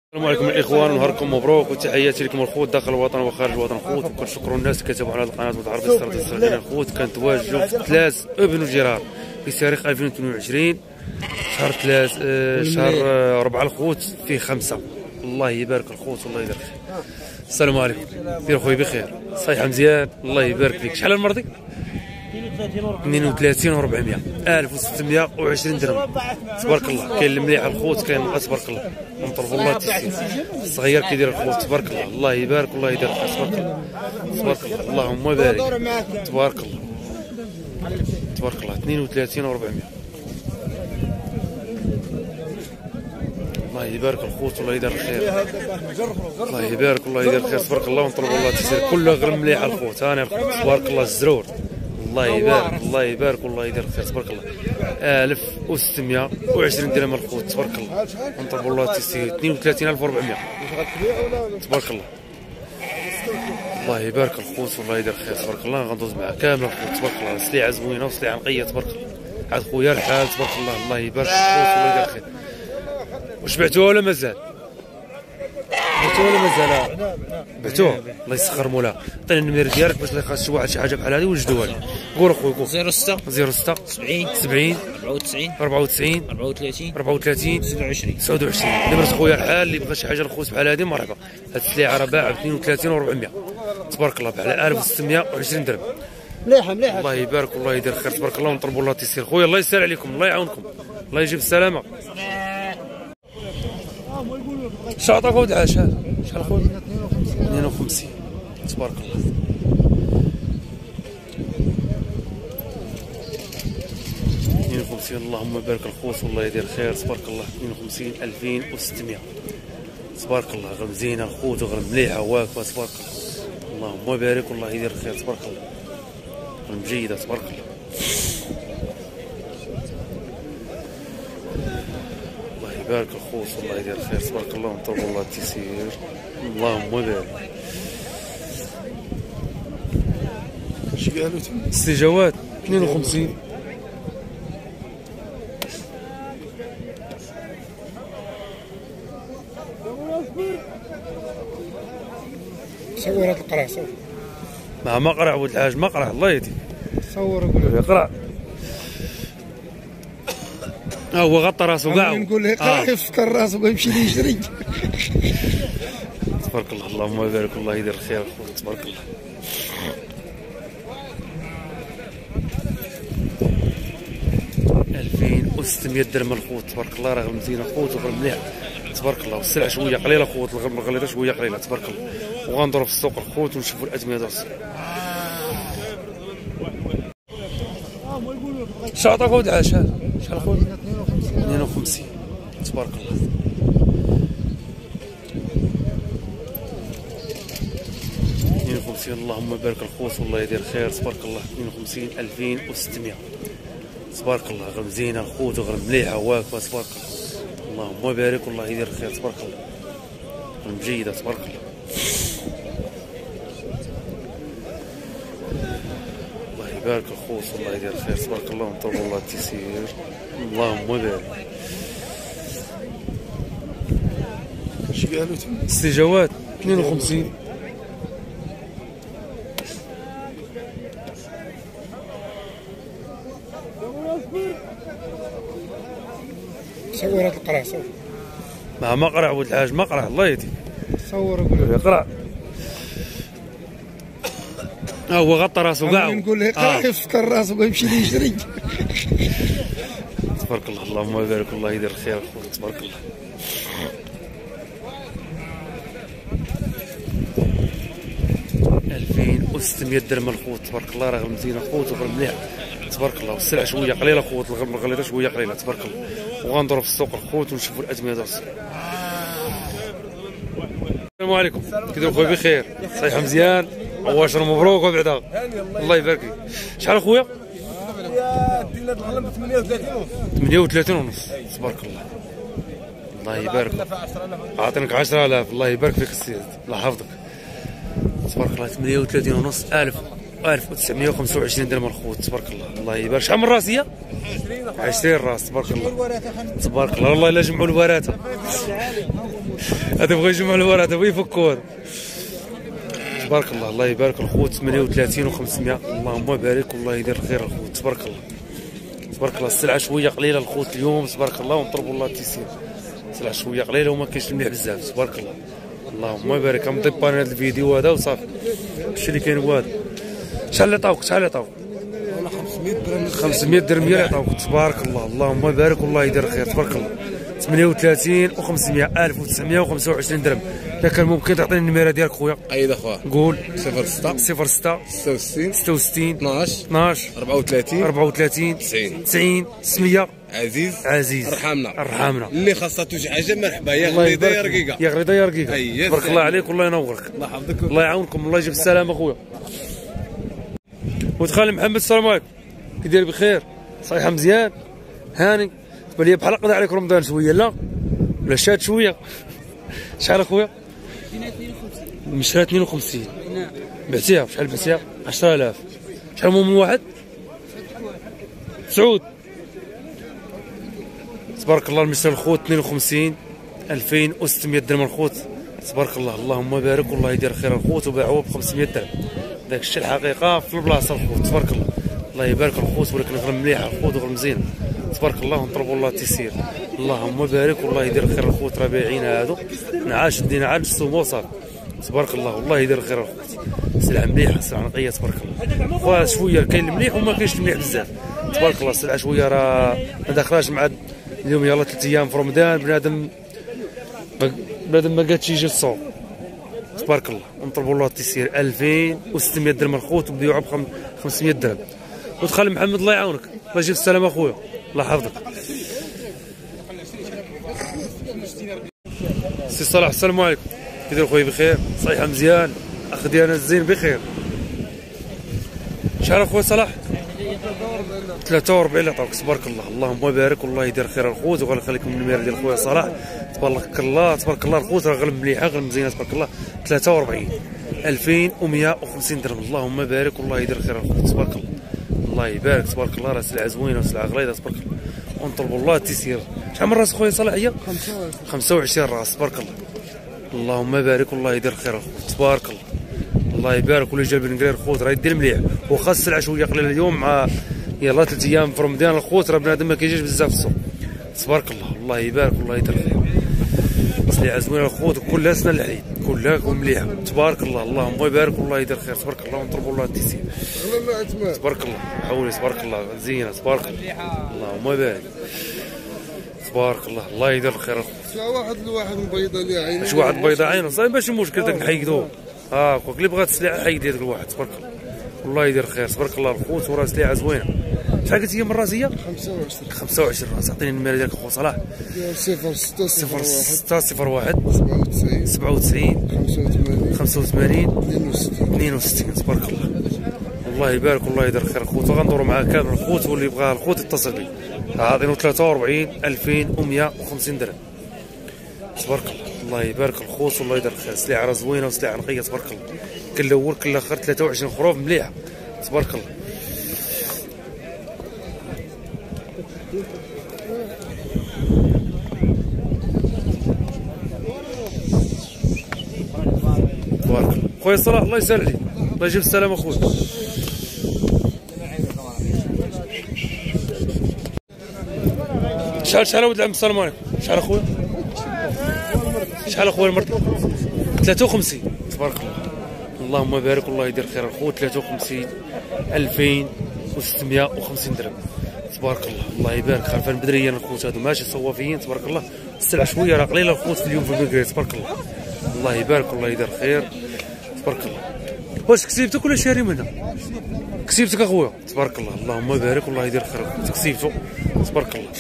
السلام عليكم الاخوان، ونهاركم مبروك وتحياتي لكم الخوت داخل الوطن وخارج الوطن. خوت وكنشكروا الناس اللي كتابعوا على هذه القناه وتعرفوا الصراحه الصغيرين. الخوت كنتواجدوا في 3 ابن جيرار في تاريخ 2022 شهر 3 شهر 4 الخوت فيه 5. الله يبارك الخوت والله يدير خير. السلام عليكم، دير خويا بخير، صحيحه مزيان، الله يبارك فيك. شحال المرضي؟ 32 و400 1620 درهم. تبارك الله. كاين المليح الخوت، كاين النقص تبارك الله، ونطلبوا الله التسهيل. الصغير كيدير الخوت تبارك الله، الله يبارك والله يدير خير تبارك الله تبارك الله، اللهم بارك تبارك الله تبارك الله. 32 و400. الله يبارك الخوت والله يدير الخير، الله يبارك والله يدير الخير تبارك الله، ونطلبوا الله التسهيل. كله غير مليح الخوت. هاني الخوت تبارك الله الزرور، الله يبارك الله يبارك والله يدير الخير تبارك الله. 1620 درهم الخوت تبارك الله، ونطلبوا الله التسهيل. 32400 تبارك الله، الله يبارك الخوت والله يدير خير تبارك الله. غندوز معاه كامل الخوت تبارك الله، سليعه زوينه وسليعه نقيه تبارك الله. عاد خويا الحال تبارك الله، الله يبارك الخوت والله يدير خير. واش بعتوها ولا مازال؟ بعتوها ولا مازال؟ بعتوها، الله يسخر مولاها. عطينا النمير ديالك باش خاص شي واحد شي حاجه بحال هذه وجدوها لي. قول اخويا قول. 06 06 70 94 34 34 29 29. نمرة خويا الحال اللي بغى شي حاجه الخوت بحال هذه مرحبا. هاد السليعه راه باعه ب 32 و400 تبارك الله، على 1620 درهم. مليحه الله يبارك والله يدير خير تبارك الله، ونطلبوا الله التيسير. خويا الله يسهل عليكم، الله يعاونكم، الله يجيب السلامه. شعطاك ولد عاش شحال خويا؟ 52 تبارك الله. اللهم بارك الخوت والله يدير خير تبارك الله. 52 2600 تبارك الله. غير مزينه الخوت وغير مليحه واقفه تبارك الله، اللهم بارك والله يدير خير تبارك الله، غير مجيده تبارك الله. الله يبارك الخوت والله يدير خير تبارك الله، ونطلبوا الله التيسير. اللهم بارك. شي قالوا استجابات 52 صور هاد القرع. صور ما قرع ولد الحاج، ما قرع الله يهديك. صور قول يقرع. هو غطى راسو كاع. نقول له يقرع يفكر راسو ويمشي يجري. تبارك الله، اللهم بارك الله يدير الخير اخويا تبارك الله. ألفين و600 درهم الخوت تبارك الله، راه مزيان الخوت وغير مليح تبارك الله. والسلع شويه قليله الخوت، الغليظه شويه قليله تبارك الله. وغندورو في السوق الخوت ونشوفوا الاثمنه ديال السوق. شعطاك ولد عاش شحال خويا؟ 52 تبارك الله. اللهم بارك الخوت والله يدير خير تبارك الله. 52 2600 تبارك الله. غير مزينه الخوت وغير مليحه واقفه تبارك الله، اللهم بارك والله يدير خير تبارك الله، غير مجيده تبارك الله. الله يبارك الخوت والله يدير خير تبارك الله، ونطلبوا الله التيسير. اللهم بارك. شي قالوا استجابات 52 صور هاد القرع. صور ما قرع ولد الحاج، ما قرع الله يهديك. صور قول يقرع. هو غطى راسو كاع. نقول له يقرع يفكر راسو ويمشي يجري. تبارك الله، اللهم بارك الله يدير الخير اخويا تبارك الله. ألفين و600 درهم الخوت تبارك الله، راه مزيان الخوت وغير مليح تبارك الله. والسلع شويه قليله الخوت، الغليظه شويه قليله تبارك الله. وغندورو في السوق الخوت ونشوفوا الاثمنه ديال السوق. السلام عليكم، كي خويا بخير، صحيحه مزيان، واشر مبروك وبعدا الله يبارك فيك. شحال اخويا؟ 38 ونص تبارك الله، الله يبارك. اعطينك 10000 الله يبارك فيك السيد، الله يحفظك تبارك الله. 38 ونص الف 1925 درهم الخوت تبارك الله. الله يبارك. شحال من راس هي؟ 20 راس تبارك الله. تبارك الله. والله الا جمعوا الورثه. هذا بغى يجمع الورثه ويفكوا هذا. تبارك الله. الله يبارك الخوت 38 و500. اللهم بارك والله يدير الخير الخوت تبارك الله. تبارك الله. السلعه شويه قليله الخوت اليوم تبارك الله ونطلبوا الله التيسير. السلعه شويه قليله وما كاينش المليح بزاف تبارك الله. اللهم بارك. غنطيب انا هذا الفيديو هذا وصافي. الشيء اللي كاين هو هذا. شحال اللي عطاوك؟ شحال اللي عطاوك؟ 500 درهم هي اللي عطاوك تبارك الله. اللهم بارك والله يدير الخير تبارك الله. 38 و500 1925 درهم. اذا كان ممكن تعطيني النميره ديالك خويا. قيد اخويا. قول. 06 06 66 66 12 34 34 90 600. عزيز ارحمنا. اللي خاصته شي حاجه مرحبا. يا غريضه يا رقيقه. يا غريضه يا رقيقه. تبارك الله عليك والله ينورك. الله يحفظك. الله يعاونكم. الله يجيب السلامه خويا. وتخالي محمد السلام عليكم. كي داير بخير؟ صحيحه مزيان؟ هاني؟ تبان لي بحال قضى عليك رمضان شويه لا؟ ولا شاد شويه؟ شحال اخويا؟ مشرا 52. نعم. بعتيها بشحال بعتيها؟ 10000. شحال هو من واحد؟ سعود. تبارك الله. المشرا الخوت 52 2600 درهم الخوت تبارك الله. اللهم بارك والله يدير خير الخوت وباعوه ب 500 درهم. داك الشيء الحقيقه في البلاصه الخوت تبارك الله. الله يبارك الخوت ولكن غير مليحه الخوت وغير مزينه تبارك الله ونطلبوا الله التيسير. اللهم بارك والله يدير خير الخوت. راه بايعين هادو نعاش دينا عاد السومو صافي تبارك الله. والله يدير خير الخوت. سلعه مليحه سلعه نقيه تبارك الله. خويا شويه كاين المليح وما كاينش المليح بزاف تبارك الله. السلعه شويه راه ما داخلاش مع اليوم يلاه 3 ايام في رمضان. بنادم ما قادش يجي الصوم تبارك الله. ونطلبوا الله التيسير. 2600 درهم الخوت وبيعوا ب 500 درهم. ودخل محمد الله يعاونك. الله يجيب السلامه اخويا. الله يحفظك. سي صلاح السلام عليكم. كي داير خويا؟ بخير؟ صحيحه مزيان؟ اخ ديالنا الزين بخير؟ شحال اخويا صلاح؟ 43 اللي عطاوك تبارك الله. اللهم بارك والله يدير خير الخوت وغنخليكم من النميره ديال خويا صلاح تبارك الله. تبارك الله الخوت راه غير مليحه غير مزيانه تبارك الله. 43 2150 درهم. اللهم بارك والله يدير خير الخوت تبارك الله. الله يبارك تبارك الله. راه سلعه زوينه وسلعه غليظه تبارك الله ونطلبوا الله التيسير. شحال من راس خويا صلاح هي؟ 25 راس تبارك الله. اللهم بارك والله يدير خير الخوت تبارك الله. الله يبارك. واللي جاب النقرير الخوت راه يدير مليح واخا السلعه شويه قليله اليوم مع يلاه 3 ايام في رمضان الخوت راه بنادم ما كيجيش بزاف في السوق تبارك الله. الله يبارك والله يدير خير. سلعه زوينه الخوت وكلها سنه العيد كلها مليحه تبارك الله. اللهم يبارك والله يدير خير تبارك الله ونطلبوا الله التيسير تبارك الله. حولي تبارك الله زينه تبارك الله. اللهم بارك تبارك الله. الله يدير الخير الخوت. واحد البيضه اللي عينه. واش واحد بيضه عينه صايب ماشي مشكل داك نحيدوه. خوك اللي بغات السلعه حيد هذاك الواحد تبارك الله. والله يدير خير تبارك الله الخوت وراه سلعه زوينه. شحال قلت هي من راس هي؟ 25 راس. عطيني النمره ديالك اخو صلاح. 06 01 97 85 62 تبارك الله. الله يبارك والله يدير خير الخوت. وغندوروا معاه كامل الخوت واللي يبغى الخوت يتصل بي. عاطينو 43 2150 درهم تبارك الله. الله يبارك الخوت والله يدير خير. سلعه راه زوينه وسلعه نقيه تبارك الله. كل الاول كل الاخر 23 خروف مليحه تبارك الله. تبارك الله. خويا صلاح الله يسهل عليك. الله يجيب السلامه اخويا. شحال ولد العم السلام عليكم؟ شحال اخويا؟ شحال اخويا المرت؟ 53 تبارك الله. اللهم بارك والله يدير خير الخوت. 53 2650 درهم تبارك الله. الله يبارك. خلفان بدريين الخوت هادو ماشي صوافيين تبارك الله. السلعه شويه راه قليله الخوت في اليوم في البكري تبارك الله. الله يبارك والله يدير خير تبارك الله. واش كسبتك ولا شاري منها؟ كسبتك اخويا تبارك الله. اللهم بارك والله يدير خير الخوت. كسبتو تبارك الله.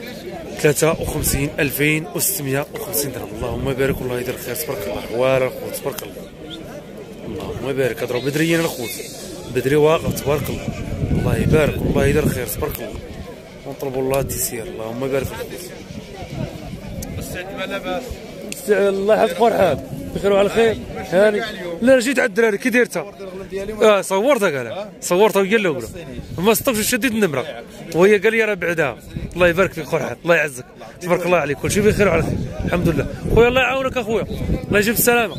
53 2650 درهم. اللهم بارك والله يدير خير تبارك الله. حوال الخوت تبارك الله. اللهم بارك. هضروا بدريين الخوت بدري واقف تبارك الله. الله يبارك والله يدير خير تبارك الله ونطلبوا الله التيسير. اللهم بارك الخوت. الله يحفظك فرحان. بخير وعلى خير. هاني لا جيت على الدراري كي دايرتها؟ صورتها قالها صورتها وهي الاولى ما صدقش شديت النمره وهي قال لي راه بعدها. الله يبارك فيك خويا الله يعزك تبارك الله عليك كلشي بخير وعلى خير الحمد لله. خويا الله يعاونك اخويا الله يجيب السلامه.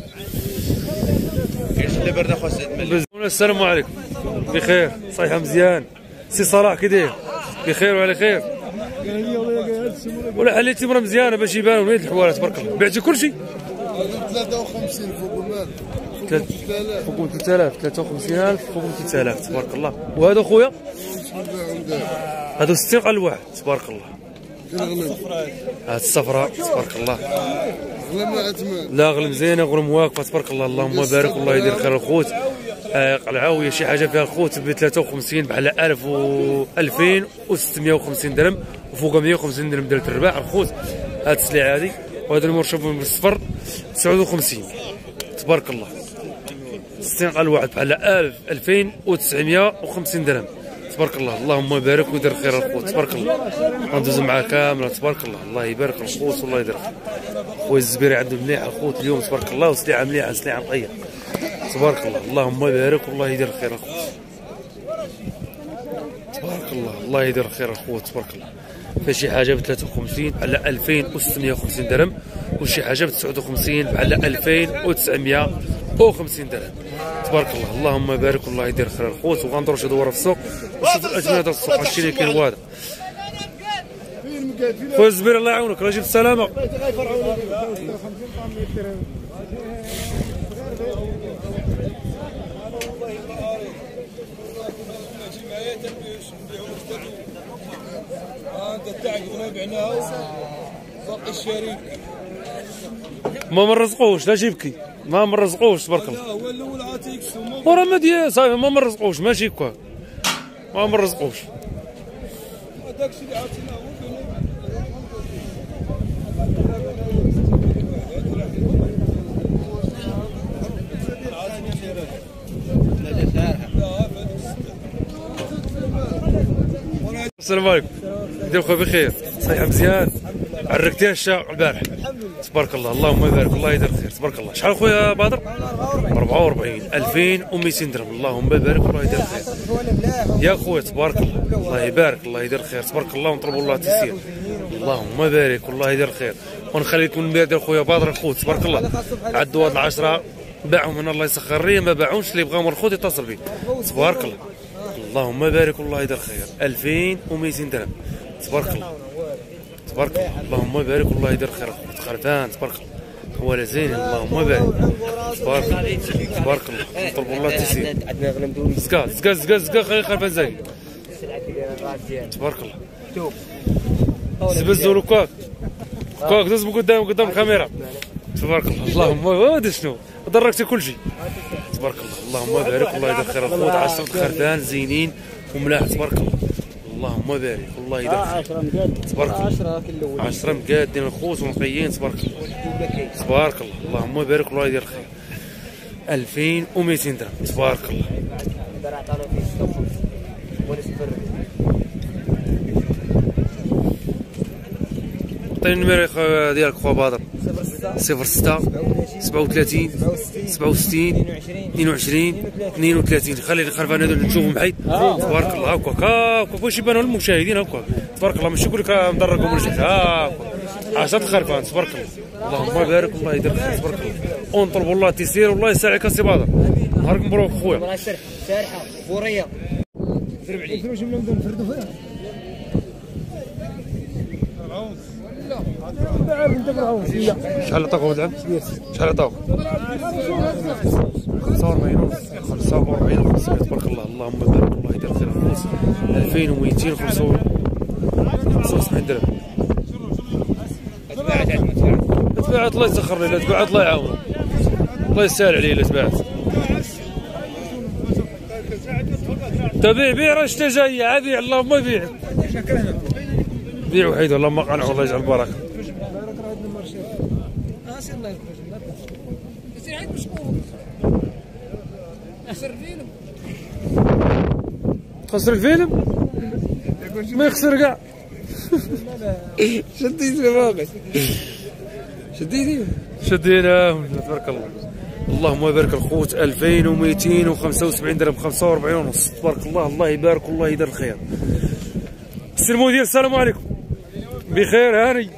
السلام عليكم بخير صحيحه مزيان. سي صلاح كي داير؟ بخير وعلى خير. ولا حليتي مرة مزيانه باش يبانوا وليد الحوالات تبارك الله. بعتي كلشي 53 فوق المال فوق 3000 53000 فوق 300000 تبارك الله. وهذا خويا هذا 60 قال الواحد تبارك الله. هاد الصفراء تبارك الله لا غل مزيانه غرم واقفه تبارك الله. اللهم بارك والله يدير خير الخوت. قلعاويه شي حاجه فيها الخوت ب 53 بحال 1000 و 2650 درهم وفوق 150 درهم ديال الرباع الخوت. هاد السلعه هادي وهذا المرشف بالصفر 59 تبارك الله. 60 قال واحد بحال 2950 درهم تبارك الله. اللهم بارك ويدير خير الخوت تبارك الله. غندوز معاه كامله تبارك الله. الله يبارك الخوت والله يدير خير. خويا الزبيري عنده مليح الخوت اليوم تبارك الله وسلعه مليحه سلعه نقيه تبارك الله. اللهم بارك والله يدير خير الخوت تبارك الله. الله يدير خير الخوت تبارك الله. فشي حاجه ب 53 على 2650 درهم وشي حاجه ب 59 على 2950 درهم تبارك الله. اللهم بارك والله يدير خير الخوت. وغندورو شي دوره في السوق ونشوفوا الاجمله ديال السوق هادشي اللي كاين هو هذا. خويا الزبير الله يعاونك الله يجيب السلامه. ما مرزقوش لا جيبكي ما مرزقوش تبارك الله. هو الاول عاتيك وراه ما ديال صافي ما مرزقوش ماشي هكا ما مرزقوش. هذاك الشيء اللي عاتينا السلام عليكم دير خويا بخير صحيح مزيان. عركتيها الشاع البارح تبارك الله. اللهم بارك الله يدير خير تبارك الله. شحال خويا بدر؟ 44 2200 درهم. اللهم بارك الله يدير خير يا خويا تبارك الله. الله يبارك الله يدير خير تبارك الله ونطلبوا الله التيسير. اللهم بارك والله يدير خير. ونخلي لكم المير ديال خويا بدر الخوت تبارك الله. عدوا هاد 10 باعهم من الله يسخر الريه ما باعوش اللي بغاهم الخوت يتصل بي تبارك الله. اللهم بارك والله يدير خير 2200 درهم تبارك الله تبارك الله. اللهم بارك والله يدير خير خرفان تبارك الله. ولا زين اللهم بارك تبارك الله تبارك الله. نطلبوا الله التيسير. زكا زكا زكا زكا خلي خرفان زايد تبارك الله. زبزولو كواك كواك دوز قدام الكاميرا تبارك الله. اللهم هذا شنو دركتي كلشي تبارك الله. اللهم بارك والله يدير خير الخوت. 10 خرفان زينين وملاح تبارك الله. اللهم بارك والله يدير خير تبارك الله. 10 مقادين الخوت ونقيين تبارك الله تبارك الله. اللهم بارك والله يدير خير 2200 درهم تبارك الله. عطيني النمير ديالك خويا بدر. 06 37 67 22 32. خلي الخرفان هذو نشوفهم حيت تبارك الله. هكاك باش يبانوا للمشاهدين هكاك تبارك الله. ماشي نقول لك مدركم ولا شي هكاك 10 خرفان تبارك الله. اللهم بارك والله يدير خير تبارك الله. ونطلبوا الله التيسير والله يسعدك السي بدر. نهارك مبروك خويا. سارحه بوريه ضرب عليك جمله نفردوا فيها شحال عطاك ولد عم؟ شحال عطاك؟ 45 ونص 45 500 تبارك الله. اللهم بارك الله يدير خير الفلوس 2275 درهم. تباعت الله يسخر لي. لا تباعت الله يعاونك الله يسهل عليه. لا تباعت تبيع بيع راه شتا جايه عبيع. اللهم بيع بيع وحيد اللهم قنعوا الله يجعل البركه. خسر الفيلم ما يخسر كاع. شديت الواقع شدينا تبارك الله. اللهم يبارك الخوت 2275 درهم 45 ونص تبارك الله. الله يبارك والله يدير الخير. السي المدير السلام عليكم. بخير هاني.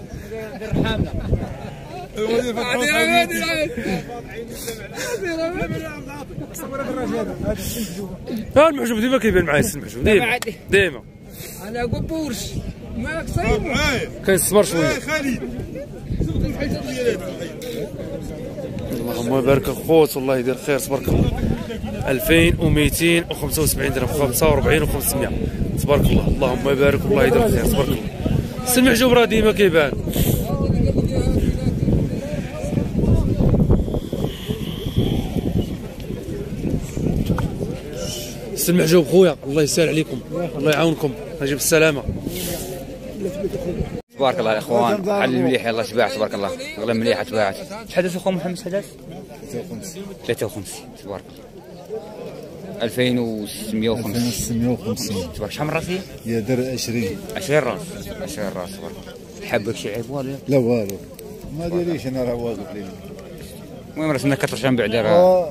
ها المحجوب ديما كيبان معايا السي المحجوب ديما انا قبورش ماك صايب كيصبر شويه. اللهم يبارك الخوت والله يدير خير تبارك الله. 2275 درهم 45 و500 تبارك الله. اللهم يبارك والله يدير خير تبارك الله. السي المحجوب راه ديما كيبان. السي المحجوب خويا الله يسهل عليكم الله يعاونكم نجيب السلامه. تبارك الله الاخوان حل مليح يلا شباعت تبارك الله والله مليحه تباعت. حدث اخو محمد حدث 53 تبارك الله 2650 تبارك. شحال من راس هي؟ يا در 20 راس 20 راس تبارك الله. حبك شي عيب والو؟ لا والو ما ديريش انا راه واقف لي. المهم راسنا كثر شنبيع دابا.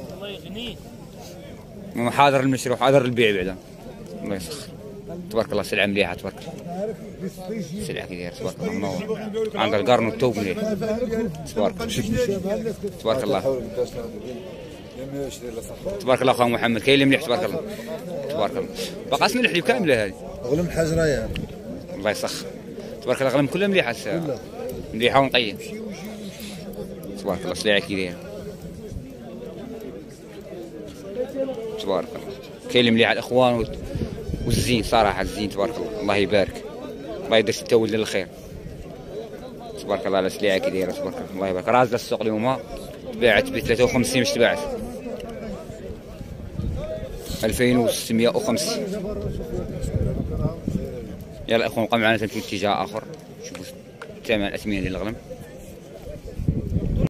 حاضر المشروع حاضر البيع بعدا الله يسخر تبارك الله. سلعه مليحه تبارك الله. سلعه كي داير تبارك الله منور. عند القرن والتوب مليح تبارك الله. تبارك الله تبارك الله. اخويا محمد كاين اللي مليح تبارك الله تبارك الله. باقا اسم الحليب كامله هذه غلم الحجره يا الله يسخر تبارك الله. غلم كلها مليحه مليحه ونقيه تبارك الله. سلعه كي داير تبارك الله. كاين اللي مليح الاخوان والزين صراحه الزين تبارك الله. الله يبارك الله يدير التولد للخير تبارك الله. على سلعه كي دايره تبارك الله. الله يبارك. رازله السوق اليوم باعت ب 53 باش تباعت 2650. يلا اخوان بقى معنا في اتجاه اخر. شوفوا الثمن الاثمنه ديال الغنم.